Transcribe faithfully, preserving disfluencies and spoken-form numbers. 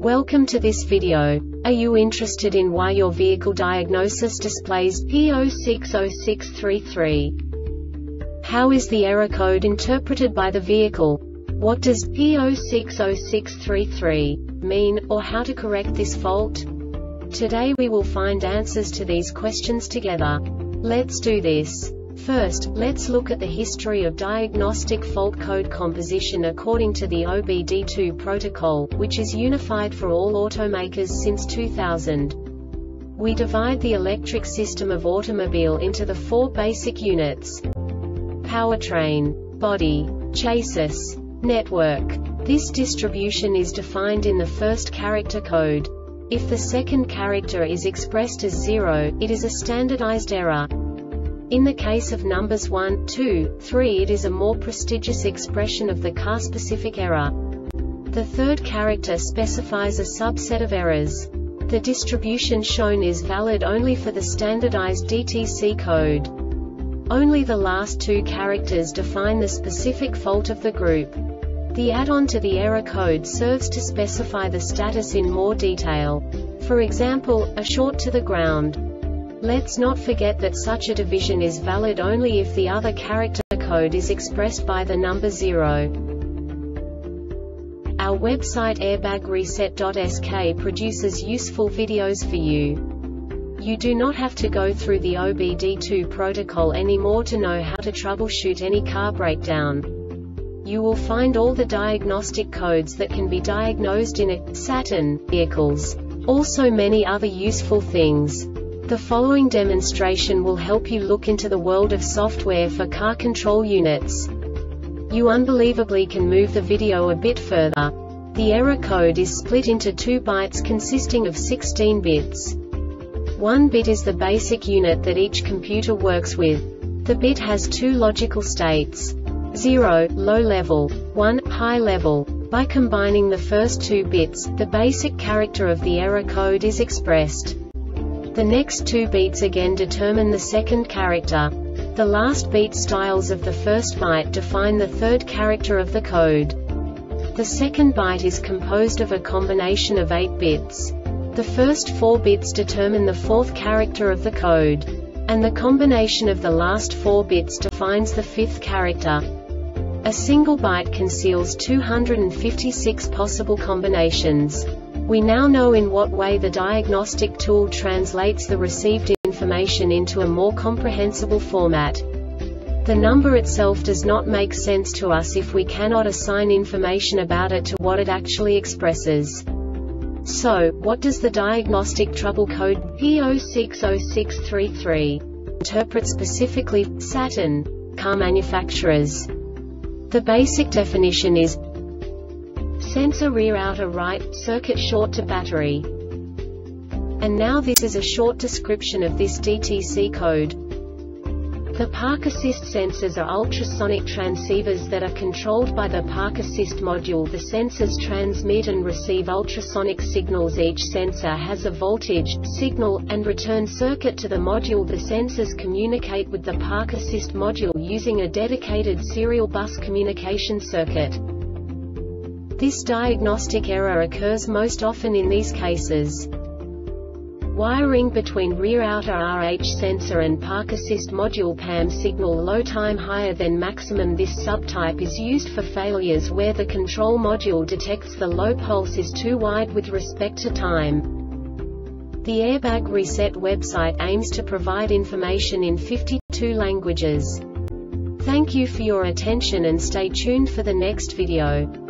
Welcome to this video. Are you interested in why your vehicle diagnosis displays P zero six zero six three three? How is the error code interpreted by the vehicle? What does P zero six zero six three three mean, or how to correct this fault? Today we will find answers to these questions together. Let's do this. First, let's look at the history of diagnostic fault code composition according to the O B D two protocol, which is unified for all automakers since two thousand. We divide the electric system of automobile into the four basic units: powertrain, body, chassis, network. This distribution is defined in the first character code. If the second character is expressed as zero, it is a standardized error. In the case of numbers one, two, three, it is a more prestigious expression of the car-specific error. The third character specifies a subset of errors. The distribution shown is valid only for the standardized D T C code. Only the last two characters define the specific fault of the group. The add-on to the error code serves to specify the status in more detail. For example, a short to the ground. Let's not forget that such a division is valid only if the other character code is expressed by the number zero. Our website airbag reset dot S K produces useful videos for you. You do not have to go through the O B D two protocol anymore to know how to troubleshoot any car breakdown. You will find all the diagnostic codes that can be diagnosed in a Saturn vehicles. Also many other useful things. The following demonstration will help you look into the world of software for car control units. You unbelievably can move the video a bit further. The error code is split into two bytes consisting of sixteen bits. One bit is the basic unit that each computer works with. The bit has two logical states: zero, low level, one, high level. By combining the first two bits, the basic character of the error code is expressed. The next two beats again determine the second character. The last beat styles of the first byte define the third character of the code. The second byte is composed of a combination of eight bits. The first four bits determine the fourth character of the code. And the combination of the last four bits defines the fifth character. A single byte conceals two hundred fifty-six possible combinations. We now know in what way the diagnostic tool translates the received information into a more comprehensible format. The number itself does not make sense to us if we cannot assign information about it to what it actually expresses. So, what does the diagnostic trouble code P zero six zero six three three interpret specifically for Saturn car manufacturers? The basic definition is sensor rear outer right, circuit short to battery. And now this is a short description of this D T C code. The Park Assist sensors are ultrasonic transceivers that are controlled by the Park Assist module. The sensors transmit and receive ultrasonic signals. Each sensor has a voltage, signal, and return circuit to the module. The sensors communicate with the Park Assist module using a dedicated serial bus communication circuit. This diagnostic error occurs most often in these cases: wiring between rear outer R H sensor and Park Assist module P A M signal low time higher than maximum. This subtype is used for failures where the control module detects the low pulse is too wide with respect to time. The Airbag Reset website aims to provide information in fifty-two languages. Thank you for your attention and stay tuned for the next video.